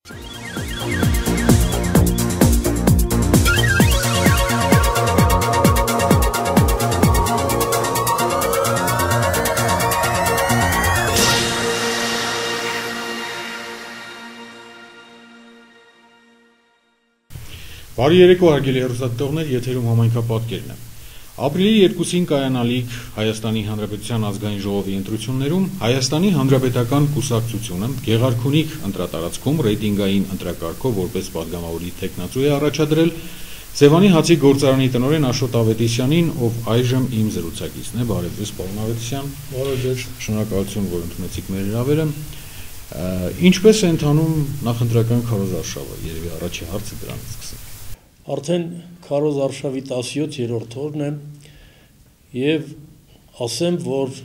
Բարի երեկո հարգելի հեռուստադիտողներ, եթերում համայնքապատկերն է։ Ապրիլի 2-ին կայանալիք Հայաստանի Հանրապետության ազգային ժողովի ընտրություններում Հայաստանի Հանրապետական կուսակցությունը գեղարքունիք ընտրատարածքում ռեյտինգային ընտրակարգով որպես падգամավորի տեխնացու է առաջադրել Սևանի հացի գործարանի տնօրեն Աշոտ Ավետիսյանին, ով այժմ իմ զրուցակիցն է։ Բարև ձեզ, պարոն Ավետիսյան։ Բարև, շնորհակալություն, որ ընդունեցիք մեր հրավերը։ Ինչպես է ընթանում նախընտրական քարոզարշավը, երևի առաջի հարցը դրանից սկսենք։ Արդեն քարոզարշավի 17-րդ օրն է եւ ասեմ, որ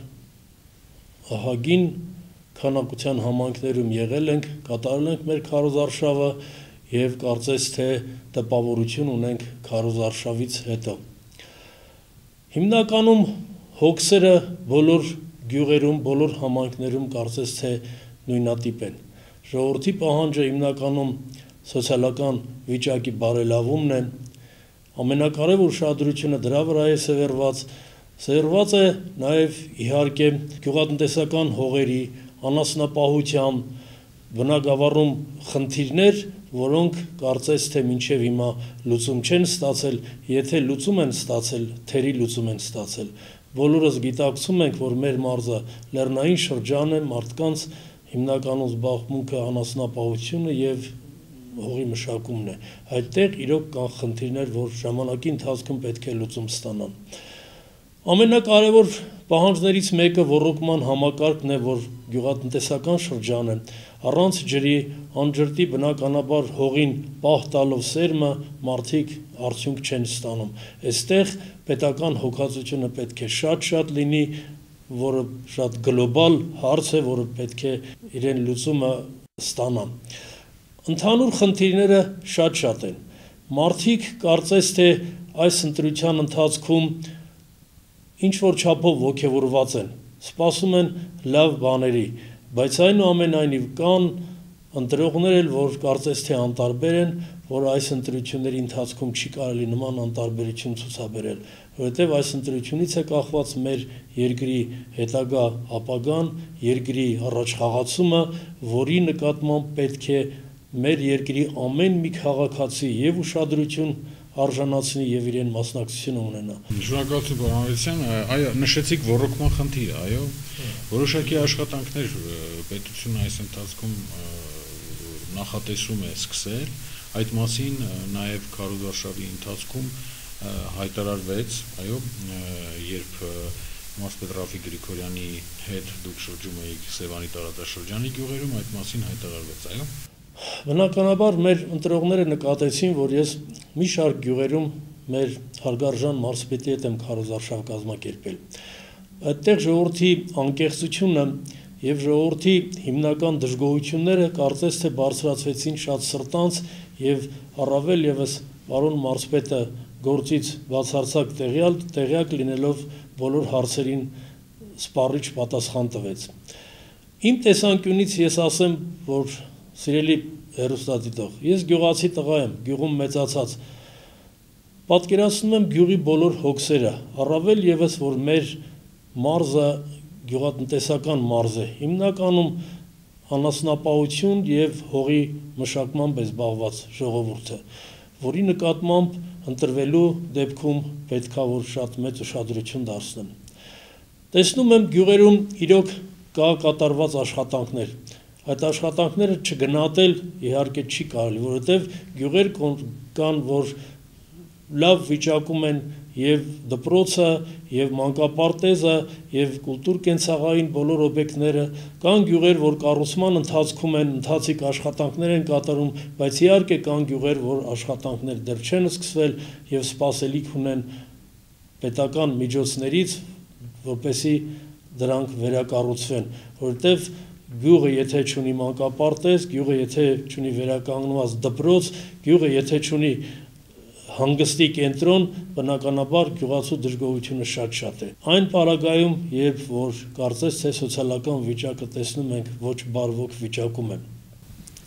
ահագին քանակության համայնքներում եղել ենք, կատարել ենք մեր քարոզարշավը եւ կարծես թե տպավորություն ունենք քարոզարշավից հետո։ Հիմնականում հոգսերը բոլոր գյուղերում, բոլոր համայնքներում կարծես թե նույնատիպ են։ Ժողովրդի պահանջը հիմնականում սոցիալական վիճակի բարելավումն է, ամենակարևոր ուշադրությունը դրա վրա է սևեռված է նաև իհարկե գյուղատնտեսական հողերի, անասնապահության, բնակավարում խնդիրներ, որոնք կարծես թե մինչև հիմա լուծում չեն ստացել, եթե լուծում են ստացել, թերի լուծում են ստացել։ Բոլորս գիտակցում ենք, որ մեր մարզը լեռնային շրջան է, մարդկանց հիմնականում զբաղմունքը անասնապահությունը եւ հողի մշակումն է։ Այդտեղ իրոք կան խնդիրներ, որ ժամանակի ընթացքում պետք է լուծում ստանան։ Ամենակարևոր պահանջներից մեկը ոռոգման համակարգն է, որ գյուղատնտեսական շրջան է, առանց ջրի, անջրտի բնականաբար հողին պահ տալով սերմը մարդիկ արդյունք չեն ստանում։ Այստեղ պետական հոգացությունը պետք է շատ լինի, որը շատ գլոբալ հարց է, որը պետք է իրեն լուծումը ստանա։ Ընդհանուր խնդիրները շատ են։ Մարդիկ կարծես թե այս ընտրության ընթացքում ինչ-որ չափով ոգևորված են, սպասում են լավ բաների, բայց այնուամենայնիվ կան ընտրողներ էլ, որ կարծես թե անտարբեր են, որ այս ընտրությունների ընթացքում չի կարելի նման անտարբերություն ցուցաբերել, որովհետև այս ընտրությունից է կախված մեր երկրի հետագա ապագան, երկրի առաջխաղացումը, որի նկատմամբ պետք է մեր երկրի ամեն մի քաղաքացի եւ ուշադրություն արժանացնի եւ իրեն մասնակցություն ունենա։ Շնորհակալություն, պարոն Ավետիսյան, այո, նշեցիք ոռոգման խնդիրը, այո, որոշակի աշխատանքներ պետությունը այս ընթացքում նախատեսում է սկսել, այդ մասին նաեւ քարոզարշավի ընթացքում հայտարարվեց, այո, երբ մարզպետ Ռաֆիկ Գրիգորյանի հետ դուք շրջում եք Սևանի տարածաշրջանի գյուղերում, այդ մասին հայտարարվեց, այո։ Բնականաբար մեր ընտրողները նկատեցին, որ ես մի շարք գյուղերում մեր հարգարժան մարզպետի հետ եմ քարոզարշավ կազմակերպել։ Այդտեղ ժողովրդի անկեղծությունը եւ ժողովրդի հիմնական դժգոհությունները կարծես թե բարձրացվեցին շատ սրտանց եւ առավել եւս պարոն մարզպետը գործից բացարձակ տեղյակ լինելով բոլոր հարցերին սպառիչ պատասխան տվեց։ Իմ տեսանկյունից ես ասեմ, որ սիրելի հեռուստադիտող, ես գյուղացի տղա եմ, գյուղում մեծացած, պատկերացնում եմ գյուղի բոլոր հոգսերը, առավել եւս, որ մեր մարզը գյուղատնտեսական մարզ է, հիմնականում անասնապահություն եւ հողի մշակմամբ է զբաղված ժողովուրդը, որի նկատմամբ ընտրվելու դեպքում պետքա որ շատ մեծ ուշադրություն դարձնեմ։ Տեսնում եմ գյուղերում իրոք կա կատարված աշխատանքներ, այդ աշխատանքները չգնահատել իհարկե չի կարելի, որովհետև գյուղեր կան, որ լավ վիճակում են եւ դպրոցը, եւ մանկապարտեզը, եւ կուլտուր-կենցաղային բոլոր օբյեկտները, կան գյուղեր, որ կառուցման ընթացքում են, ընթացիկ աշխատանքներ են կատարում, բայց իհարկե կան գյուղեր, որ աշխատանքներ դեռ չեն սկսվել եւ սպասելիք ունեն պետական միջոցներից, որպեսզի դրանք վերակառուցվեն, որովհետև գյուղը եթե չունի մանկապարտեզ, գյուղը եթե չունի վերականգնված դպրոց, գյուղը եթե չունի հանգստի կենտրոն, բնականաբար գյուղացու դժգոհությունը շատ է։ Այն պարագայում, երբ որ կարծես թե սոցիալական վիճակը տեսնում ենք ոչ բարվոք վիճակում են։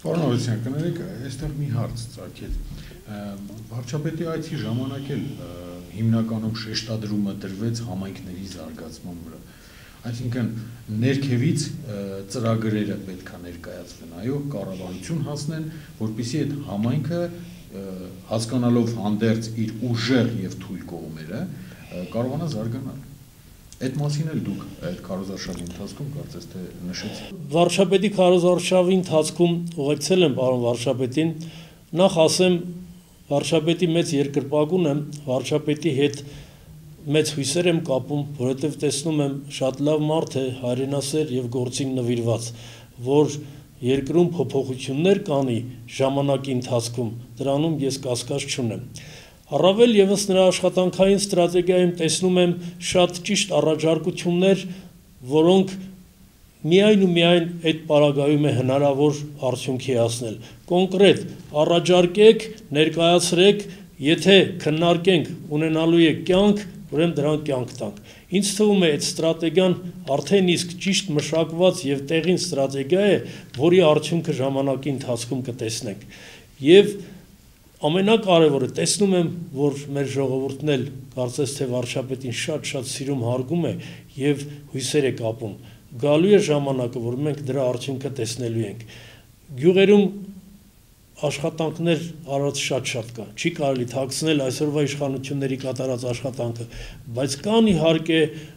Պարոն Ավետիսյան, կներեք, այստեղ մի հարց ծագել։ Վարչապետի այցի ժամանակ էլ հիմնականում շեշտադրումը դրվեց համայնքների զարգացման վրա։ Այսինքն ներքևից ծրագրերը պետք է ներկայացվեն, այո, կառավարություն հասնեն, որպեսզի այդ համայնքը հասկանալով հանդերձ իր ուժեղ եւ թույլ կողմերը կարողանա զարգանալ։ Այդ մասին էլ դուք այդ քարոզարշավի ընթացքում կարծես թե նշեցիք։ Վարչապետի քարոզարշավի ընթացքում ուղեկցել եմ պարոն վարչապետին, նախ ասեմ վարչապետի մեծ երկրպագուն եմ, վարչապետի հետ մեծ հույսեր եմ կապում, որովհետև տեսնում եմ շատ լավ մարդ է, հայրենասեր եւ գործին նվիրված, որ երկրում փոփոխություններ կանի ժամանակի ընթացքում, դրանում ես կասկած չունեմ։ Առավել եւս նրա աշխատանքային ստրատեգիայում տեսնում եմ շատ ճիշտ առաջարկություններ, որոնք միայն ու միայն այդ պարագայում է հնարավոր արդյունքի հասնել։ Կոնկրետ առաջարկեք, ներկայացրեք, եթե քննարկենք, ունենալու է կյանք, ուրեմն դրան կյանք տանք։ Ինձ թվում է այդ ստրատեգիան արդեն իսկ ճիշտ մշակված եւ տեղին ստրատեգիա է, որի արդյունքը ժամանակի ընթացքում կտեսնենք։ Եվ ամենակարևորը տեսնում եմ, որ մեր ժողովուրդն էլ կարծես թե վարչապետին շատ սիրում հարգում է եւ հույսեր է կապում։ Գալու է ժամանակը, որ մենք դրա արդյունքը տեսնելու ենք։ Գյուղերում աշխատանքներ արած շատ կա, չի կարելի թաքցնել այսօրվա իշխանությունների կատարած աշխատանքը, բայց կան իհարկե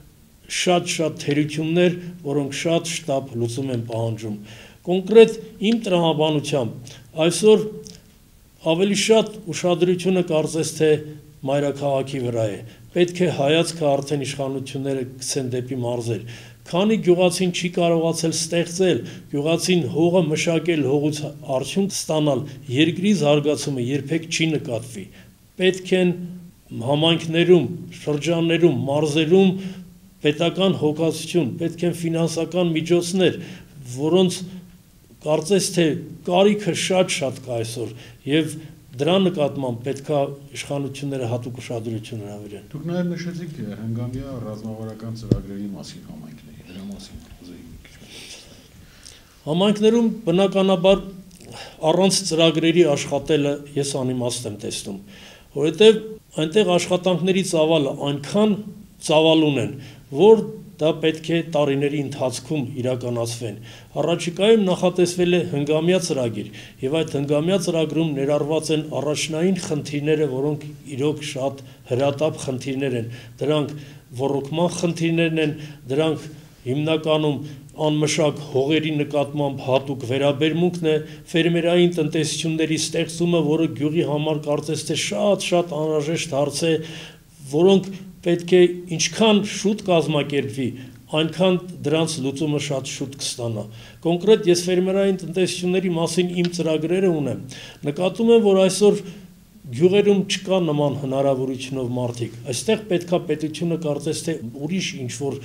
շատ թերություններ, որոնք շատ շտապ լուծում են պահանջում։ Կոնկրետ իմ տրամաբանությամբ այսօր ավելի շատ ուշադրությունը կարծես թե մայրաքաղաքի վրա է։ Պետք է հայացքը արդեն իշխանությունները գցեն դեպի մարզեր։ Քանի գյուղացին չի կարողացել ստեղծել, գյուղացին հողը մշակել, հողուց արդյունք ստանալ, երկրի զարգացումը երբեք չի նկատվի։ Պետք են համայնքներում, շրջաններում, մարզերում պետական հոգացություն, պետք են ֆինանսական միջոցներ, որոնց կարծես թե կարիքը շատ կա այսօր եւ դրա նկատմամբ պետքա իշխանությունները հատուկ ուշադրություն հրավիրեն։ Դուք նաև նշեցիք հնգամյա ռազմավարական ծրագրերի մասին համայնքների, դրա մասին կուզեի մի քիչ խոսել։ Համայնքներում բնականաբար առանց ծրագրերի աշխատելը ես անիմաստ եմ տեսնում, որովհետև այնտեղ աշխատանքների ծավալը այնքան ծավալուն են, որ դա պետք է տարիների ընթացքում իրականացվեն։ Առաջիկայում նախատեսվել է հնգամյա ծրագիր, եւ այդ հնգամյա ծրագրում ներառված են առաջնային խնդիրները, որոնք իրոք շատ հրատապ խնդիրներ են։ Դրանք ոռոգման խնդիրներն են, դրանք հիմնականում անմշակ հողերի նկատմամբ հատուկ վերաբերմունքն է, ֆերմերային տնտեսությունների ստեղծումը, որը գյուղի համար կարծես թե շատ անհրաժեշտ հարց է, որոնք պետք է ինչքան շուտ կազմակերպվի, այնքան դրանց լուծումը շատ շուտ կստանա։ Կոնկրետ ես ֆերմերային տնտեսությունների մասին իմ ծրագրերը ունեմ։ Նկատում եմ, որ այսօր գյուղերում չկա նման հնարավորությունով մարդիկ։ Այստեղ պետքա պետությունը կարծես թե ուրիշ ինչ-որ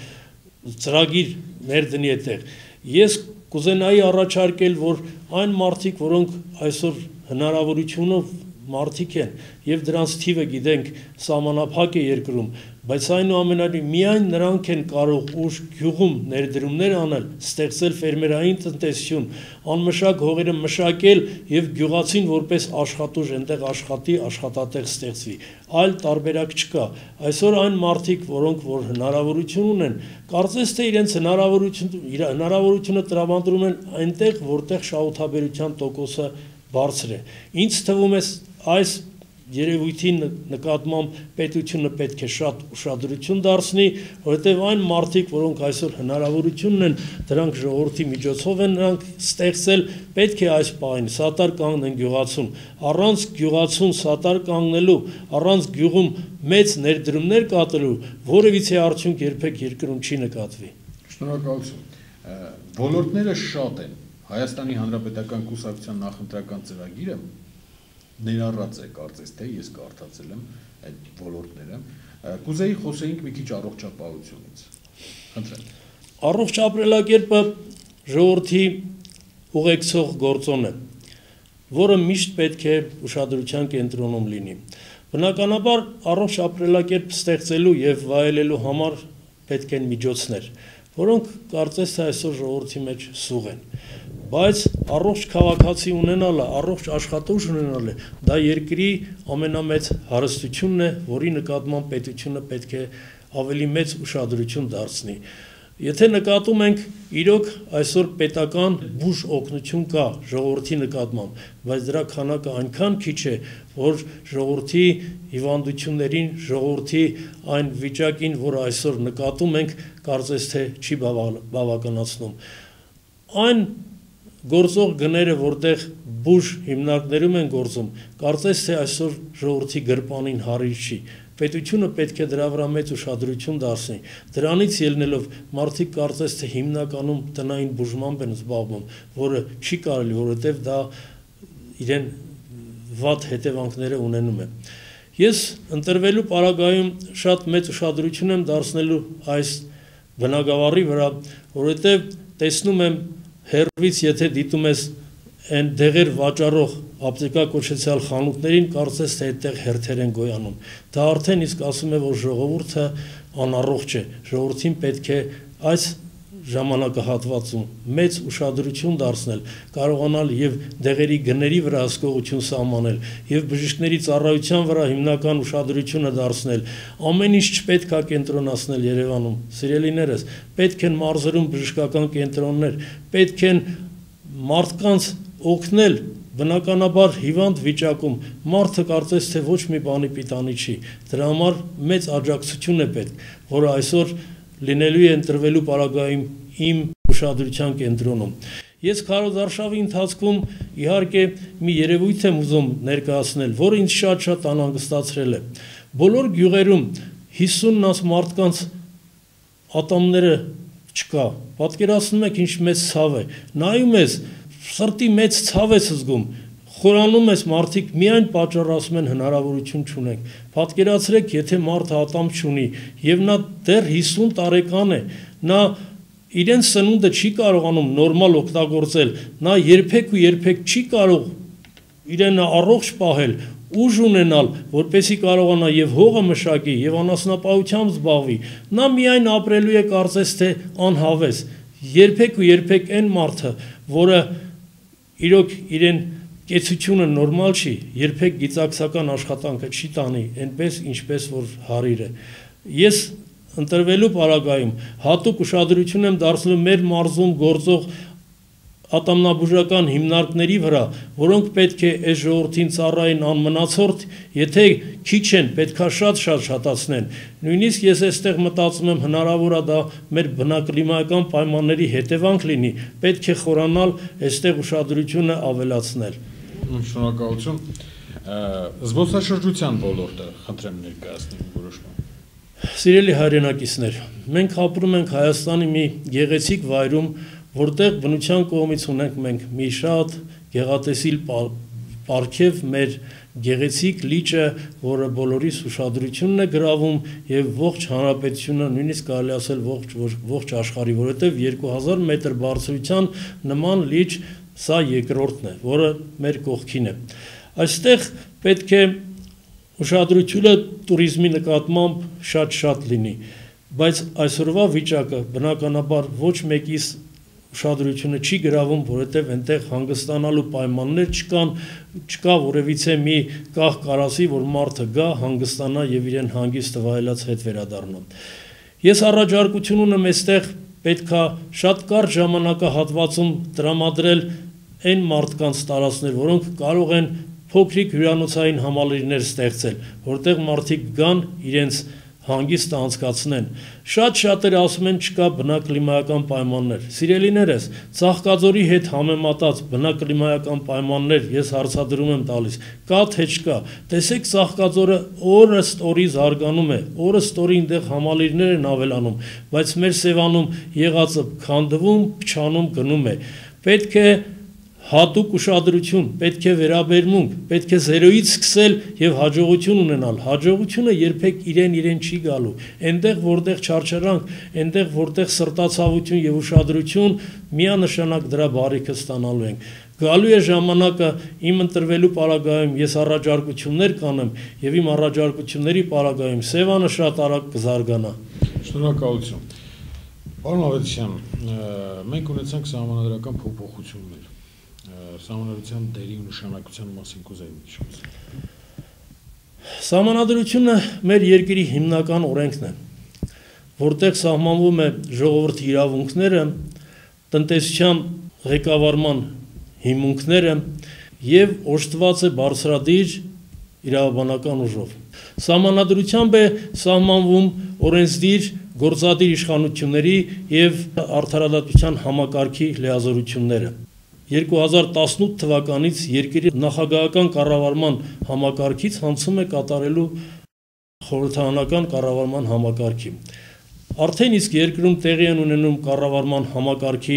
ծրագիր ներդնի այդտեղ։ Ես կուզենայի առաջարկել, որ այն մարդիկ, որոնք այսօր հնարավորությունով մարդիկ են եւ դրանց թիվը գիտենք սահմանափակ է երկրում, բայց այնուամենայնիվ միայն նրանք են կարող ուժ գյուղում ներդրումներ անել, ստեղծել ֆերմերային տնտեսություն, անմշակ հողերը մշակել եւ գյուղացին որպես աշխատուժ այնտեղ աշխատի, աշխատատեղ ստեղծվի։ Այլ տարբերակ չկա։ Այսօր այն մարդիկ, որոնք որ հնարավորություն ունեն, կարծես թե իրենց հնարավորությունը տրամադրում են այնտեղ, որտեղ շահութաբերության տոկոսը բարձր է։ Ինձ թվում է այս երևույթի նկատմամբ պետությունը պետք է շատ ուշադրություն դարձնի, որովհետև այն մարդիկ, որոնք այսօր հնարավորություն ունեն, դրանք ժողովրդի միջոցով են նրանք ստեղծել, պետք է այս պահին սատար կանգնեն գյուղացուն, առանց գյուղացուն սատար կանգնելու, առանց գյուղում մեծ ներդրումներ կատարելու, որևիցե արդյունք երբեք երկրում չի նկատվի։ Շնորհակալություն։ Ոլորտները շատ են։ Հայաստանի Հանրապետական Կուսակցության նախընտրական ծրագիրը ներառած է կարծես թե ես կարդացել եմ այդ ոլորտները։ Կուզեի խոսեինք մի քիչ առողջապահությունից։ Խնդրեմ։ Առողջ ապրելակերպը ժողովրդի ուղեկցող գործոն է, որը միշտ պետք է ուշադրության կենտրոնում լինի։ Բնականաբար առողջ ապրելակերպ ստեղծելու եւ վայելելու համար պետք են միջոցներ, որոնք կարծես թե այսօր ժողովրդի մեջ սուղ են։ բայց առողջ քաղաքացի ունենալը, առողջ աշխատուժ ունենալը, դա երկրի ամենամեծ հարստությունն է, որի նկատմամբ պետությունը պետք է ավելի մեծ ուշադրություն դարձնի։ Եթե նկատում ենք իրոք այսօր պետական բուժ օգնություն կա ժողովրդի նկատմամբ, բայց դրա քանակը այնքան քիչ է, որ ժողովրդի հիվանդություններին, ժողովրդի այն վիճակին, որ այսօր նկատում ենք, կարծես թե չի բավականացնում։ Այն գործող գները, որտեղ բուժ հիմնարկներում են գործում, կարծես թե այսօր ժողովրդի գրպանին հարիր չի։ Պետությունը պետք է դրա վրա մեծ ուշադրություն դարձնի։ Դրանից ելնելով մարդիկ կարծես թե հիմնականում տնային բուժմամբ են զբաղվում, որը չի կարելի, որովհետև դա իրեն վատ հետևանքները ունենում է։ Ես ընտրվելու պարագայում շատ մեծ ուշադրություն եմ դարձնելու այս բնագավառի վրա, որովհետև տեսնում եմ հեռվից, եթե դիտում ես այն դեղեր վաճառող ապտեկա կոչեցյալ խանութներին, կարծես թե այդտեղ հերթեր են գոյանում։ Դա արդեն իսկ ասում է, որ ժողովուրդը անառողջ է, ժողովրդին պետք է այս ժամանակահատվածում մեծ ուշադրություն դարձնել, կարողանալ եւ դեղերի գների վրա հսկողություն սահմանել, եւ բժիշկների ծառայության վրա հիմնական ուշադրությունը դարձնել։ Ամեն ինչ չպետք է կենտրոնացնել Երևանում, սիրելիներս, պետք են մարզերում բժշկական կենտրոններ, պետք են մարդկանց օգնել բնականաբար հիվանդ վիճակում, մարդը կարծես թե ոչ մի բանի պիտանի չի, դրա համար մեծ աջակցություն է պետք, որը այսօր լինելու է ընտրվելու պարագայում իմ ուշադրության կենտրոնում։ Ես քարոզարշավի ընթացքում իհարկե մի երևույթ եմ ուզում ներկայացնել, որը ինձ շատ անհանգստացրել է։ Բոլոր գյուղերում 50 մարդկանց ատամները չկա, պատկերացնում եք ինչ մեծ ցավ է, նայում ես սրտի մեծ ցավ ես զգում, խորանում ես մարդիկ միայն պատճառ ասում են հնարավորություն չունենք։ Պատկերացրեք, եթե մարդը ատամ չունի եւ նա դեռ 50 տարեկան է, նա իրեն սնունդը չի կարողանում նորմալ օգտագործել, նա երբեք ու երբեք չի կարող իրեն առողջ պահել, ուժ ունենալ, որպեսզի կարողանա եւ հողը մշակի եւ անասնապահությամբ զբաղվի, նա միայն ապրելու է կարծես թե անհավես։ Երբեք ու երբեք այն մարդը, որը իրոք իրեն կեցությունը նորմալ չի, երբեք գիտակցական աշխատանքը չի տանի, այնպես ինչպես որ հարիր է։ Ես ընտրվելու պարագայում հատուկ ուշադրություն եմ դարձնելու մեր մարզում գործող ատամնաբուժական հիմնարկների վրա, որոնք պետք է այս ժողովրդին ծառայեն անմնացորդ, եթե քիչ են, պետքա շատ շատացնեն։ Նույնիսկ ես այստեղ մտածում եմ հնարավոր է դա մեր բնակլիմայական պայմանների հետևանք լինի, պետք է խորանալ այստեղ ուշադրությունը ավելացնել։ Շնորհակալություն։ Զբոսաշրջության ոլորտը խնդրեմ ներկայացնի որոշման։ Սիրելի հայրենակիցներ, մենք ապրում ենք Հայաստանի մի գեղեցիկ վայրում, որտեղ բնության կողմից ունենք մենք մի շատ գեղատեսիլ պարգև մեր գեղեցիկ լիճը, որը բոլորիս ուշադրությունն է գրավում եւ ողջ հանրապետությունը, նույնիսկ կարելի ասել ողջ աշխարհի, որովհետեւ 2000 մետր բարձրության նման լիճ սա երկրորդն է, որը մեր կողքին է։ Այստեղ պետք է ուշադրությունը туриզմի նկատմամբ շատ լինի, բայց այսօրվա վիճակը բնականաբար ոչ մեկիս ուշադրությունը չի գրավում, որովհետև այնտեղ հանգստանալու պայմաններ չկան, չկա որևիցե մի կախ կարասի, որ մարդը գա, հանգստանա եւ իրեն հանգիստը վայելած հետ վերադառնա։ Ես առաջարկություն ունեմ այստեղ պետքա շատ կարճ ժամանակահատվածում տրամադրել այն մարդկանց տարածքներ, որոնք կարող են փոքրիկ հյուրանոցային համալիրներ ստեղծել, որտեղ մարդիկ գան իրենց հանգիստը անցկացնեն։ Շատերը ասում են չկա բնակլիմայական պայմաններ։ Սիրելիներս, Ծաղկաձորի հետ համեմատած բնակլիմայական պայմաններ ես հարցադրում եմ տալիս, կա թե չկա։ Տեսեք Ծաղկաձորը օրը ստորի զարգանում է, օրը ստորի այնտեղ համալիրներ են ավելանում, բայց մեր Սևանում եղածը քանդվում, փչանում գնում է։ Պետք է հատուկ ուշադրություն, պետք է վերաբերմունք, պետք է զերոյից սկսել եւ հաջողություն ունենալ։ Հաջողությունը երբեք իրեն չի գալու։ Այնտեղ որտեղ չարչարանք, այնտեղ որտեղ սրտացավություն եւ ուշադրություն, միանշանակ դրա բարիքը ստանալու ենք։ Գալու է ժամանակը իմ ընտրվելու պարագայում ես առաջարկություններ կանեմ եւ իմ առաջարկությունների պարագայում Սևանը շատ արագ կզարգանա։ Շնորհակալություն։ Պարոն Ավետիսյան, մենք ունեցանք սահմանադրական փոփոխություններ, սահմանադրության դերի ու նշանակության մասին կուզեի մի շուտ։ Սահմանադրությունը մեր երկրի հիմնական օրենքն է, որտեղ սահմանվում է ժողովրդի իրավունքները, տնտեսության ղեկավարման հիմունքները եւ օժտված է բարձրադիր իրավաբանական ուժով։ Սահմանադրությամբ է սահմանվում օրենսդիր գործադիր իշխանությունների եւ արդարադատության համակարգի լիազորությունները։ 2018 թվականից երկրի նախագահական կառավարման համակարգից հանցում է կատարելու խորհրդարանական կառավարման համակարգի։ Արդեն իսկ երկրում տեղի են ունենում կառավարման համակարգի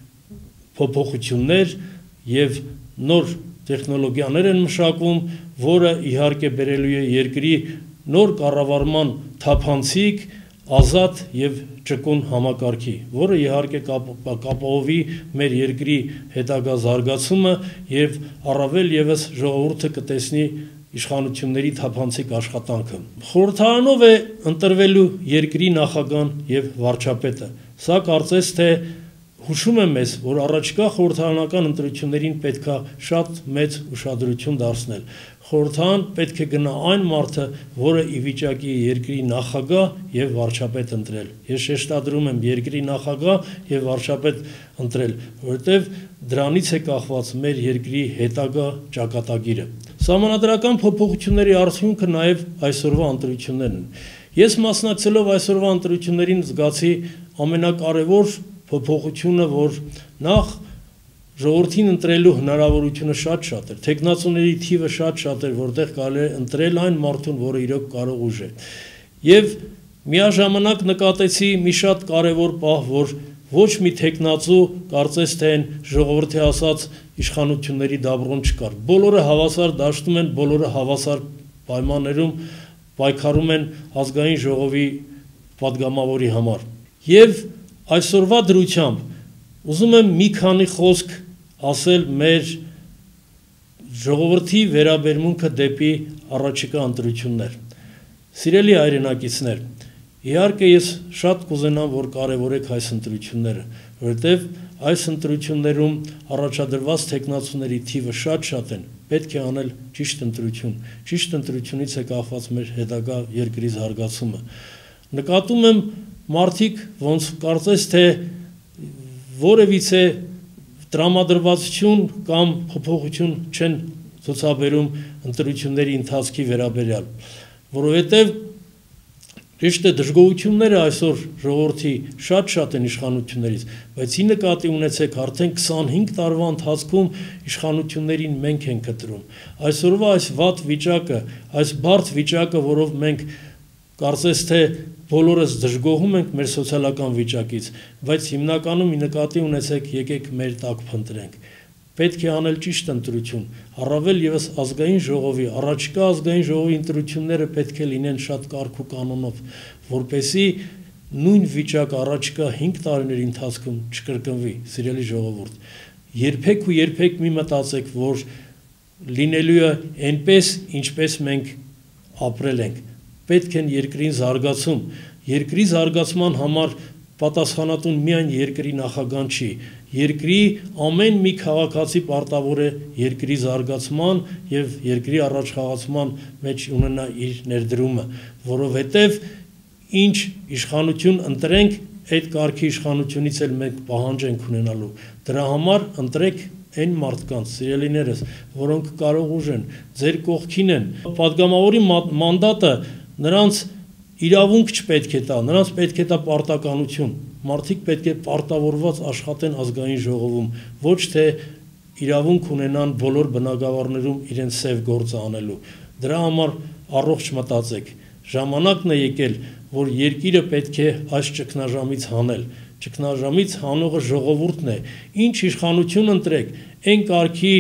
փոփոխություններ եւ նոր տեխնոլոգիաներ են մշակվում, որը իհարկե բերելու է երկրի նոր կառավարման թափանցիկ, ազատ եւ ճկուն համակարգի, որը իհարկե կապահովի մեր երկրի հետագա զարգացումը եւ առավել եւս ժողովուրդը կտեսնի իշխանությունների թափանցիկ աշխատանքը։ Խորհրդարանով է ընտրվելու երկրի նախագահան եւ վարչապետը։ Սա կարծես թե հուշում է մեզ, որ առաջիկա խորհրդարանական ընտրություններին պետքա շատ մեծ ուշադրություն դարձնել։ Խորհրդարան պետք է գնա այն մարդը, որը ի վիճակի է երկրի նախագահ եւ վարչապետ ընտրել։ Ես շեշտադրում եմ երկրի նախագահ եւ վարչապետ ընտրել, որովհետեւ դրանից է կախված մեր երկրի հետագա ճակատագիրը։ Սահմանադրական փոփոխությունների արդյունքը նաեւ այսօրվա ընտրություններն են։ Ես մասնակցելով այսօրվա ընտրություններին զգացի ամենակարևոր փոփոխությունը, որ նախ ժողովրդին ընտրելու հնարավորությունը շատ էր, թեկնածուների թիվը շատ էր, որտեղ կարելի է ընտրել այն մարդուն, որը իրոք կարող ուժ է։ Եվ միաժամանակ նկատեցի մի շատ կարևոր պահ, որ ոչ մի թեկնածու կարծես թե այն ժողովրդի ասած իշխանությունների դաբրոն չկար։ Բոլորը հավասար դաշտում են, բոլորը հավասար պայմաններում պայքարում են ազգային ժողովի պատգամավորի համար։ Եվ այսօրվա դրությամբ ուզում եմ մի քանի խոսք ասել մեր ժողովրդի վերաբերմունքը դեպի առաջիկա ընտրություններ։ Սիրելի հայրենակիցներ, իհարկե ես շատ կուզենամ, որ կարևորեք այս ընտրությունները, որովհետև այս ընտրություններում առաջադրված թեկնածուների թիվը շատ են, պետք է անել ճիշտ ընտրություն։ Ճիշտ ընտրությունից է կախված մեր հետագա երկրի զարգացումը։ Նկատում եմ մարդիկ ոնց կարծես թե որևիցե տրամադրվածություն կամ փոփոխություն չեն ցուցաբերում ընտրությունների ընթացքի վերաբերյալ, որովհետև ճիշտ է դժգոհությունները այսօր ժողովրդի շատ են իշխանություններից, բայց ի նկատի ունեցեք արդեն 25 տարվա ընթացքում իշխանություններին մենք ենք կտրում։ Այսօրվա այս վատ վիճակը, այս բարդ վիճակը, որով մենք կարծես թե բոլորս դժգոհում ենք մեր սոցիալական վիճակից, բայց հիմնականում ի նկատի ունեցեք եկեք մեր տակ փնտրենք։ Պետք է անել ճիշտ ընտրություն, առավել եւս ազգային ժողովի, առաջիկա ազգային ժողովի ընտրությունները պետք է լինեն շատ կարգ ու կանոնով, որպեսզի նույն վիճակը առաջիկա 5 տարիների ընթացքում չկրկնվի, սիրելի ժողովուրդ։ Երբեք ու երբեք մի մտածեք, որ լինելու է այնպես, ինչպես մենք ապրել ենք։ Պետք են երկրին զարգացում, երկրի զարգացման համար պատասխանատուն միայն երկրի նախագահան չի, երկրի ամեն մի քաղաքացի պարտավոր է երկրի զարգացման եւ երկրի առաջխաղացման մեջ ունենա իր ներդրումը, որովհետեւ ինչ իշխանություն ընտրենք, այդ կարգի իշխանությունից էլ մենք պահանջ ենք ունենալու, դրա համար ընտրեք այն մարդկանց, սիրելիներս, որոնք կարող ուժ են, ձեր կողքին են, պատգամավորի մանդատը նրանց իրավունք չպետք է տա, նրանց պետք է տա պարտականություն, մարդիկ պետք է պարտավորված աշխատեն ազգային ժողովում, ոչ թե իրավունք ունենան բոլոր բնակավարներում իրենց սև գործը անելու, դրա համար առողջ մտածեք, ժամանակն է եկել, որ երկիրը պետք է այս ճգնաժամից հանել, ճգնաժամից հանողը ժողովուրդն է, ինչ իշխանություն ընտրեք, այն կարգի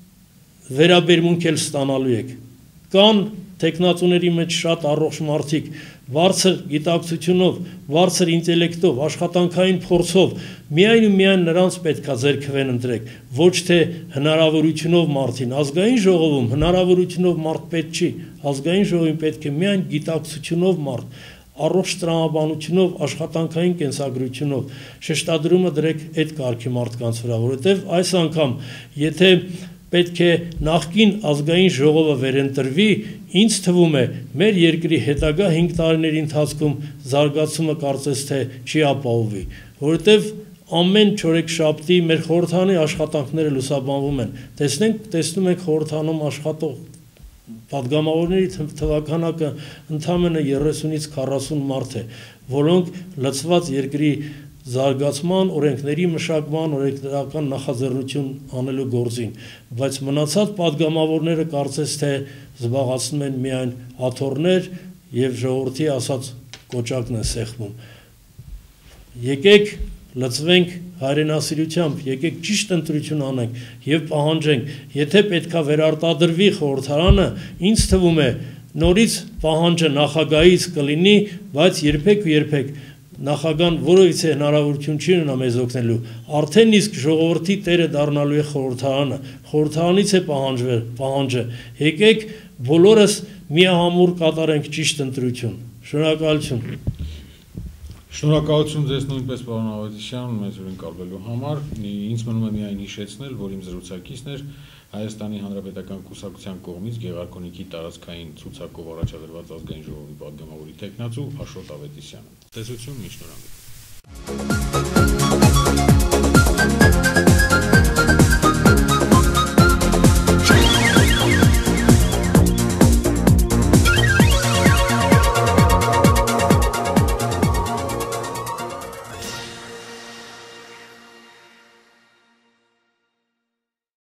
վերաբերմունք էլ ստանալու եք, կան թեկնածուների մեջ շատ առողջ մարդիկ, բարձր գիտակցությունով, բարձր ինտելեկտով, աշխատանքային փորձով, միայն ու միայն նրանց պետքա ձեր քվեն ընտրեք, ոչ թե հնարավորությունով մարդին, ազգային ժողովում հնարավորությունով մարդ պետք չի, ազգային ժողովին պետք է միայն գիտակցությունով մարդ, առողջ տրամաբանությունով, աշխատանքային կենսագրությունով շեշտադրումը դրեք այդ կարգի մարդկանց վրա, որովհետև այս անգամ եթե պետք է նախկին ազգային ժողովը վերընտրվի, ինձ թվում է մեր երկրի հետագա 5 տարիների ընթացքում զարգացումը կարծես թե չի ապահովի, որովհետև ամեն չորեքշաբթի մեր խորհրդանի աշխատանքները լուսաբանվում են, տեսնում ենք խորհրդանում աշխատող պատգամավորների թվականակը ընդամենը 30-ից 40 մարդ է, որոնք լծված երկրի զարգացման, օրենքների մշակման, օրենսդրական նախաձեռնություն անելու գործին, բայց մնացած պատգամավորները կարծես թե զբաղացնում են միայն աթոռներ եւ ժողովրդի ասած կոճակն է սեղմում։ Եկեք լծվենք հայրենասիրությամբ, եկեք ճիշտ ընտրություն անենք եւ պահանջենք, եթե պետքա վերարտադրվի խորհրդարանը, ինձ թվում է նորից պահանջը նախագահից կլինի, բայց երբեք նախագահան որովհետեւ հնարավորություն չի ունենա մեզ օգնելու, արդեն իսկ ժողովրդի տերը դառնալու է խորհրդարանը, խորհրդարանից է պահանջը, եկեք բոլորս միահամուռ կատարենք ճիշտ ընտրություն։ Շնորհակալություն։ Շնորհակալություն ձեզ նույնպես պարոն Ավետիսյան, մեզ հյուրընկալվելու համար, ինձ մնում է միայն հիշեցնել, որ իմ զրուցակիցն էր Հայաստանի Հանրապետական Կուսակցության կողմից Գեղարքունիքի տարածքային ցուցակով առաջադրված ազգային ժողովի պատգամավորի թեկնածու Աշոտ Ավետիսյանը։ Տեսություն, մինչ նոր հանդիպում։